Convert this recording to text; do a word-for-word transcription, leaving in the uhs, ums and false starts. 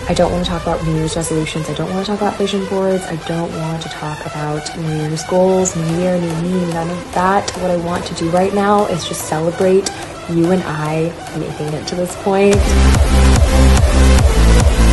I don't want to talk about New Year's resolutions. I don't want to talk about vision boards. I don't want to talk about New Year's goals, New Year, New Me, none of that. What I want to do right now is just celebrate you and I making it to this point.